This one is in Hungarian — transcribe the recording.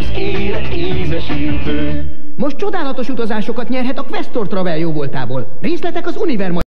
az élet ízesítő. Most csodálatos utazásokat nyerhet a Questor Travel jóvoltából. Részletek az Univer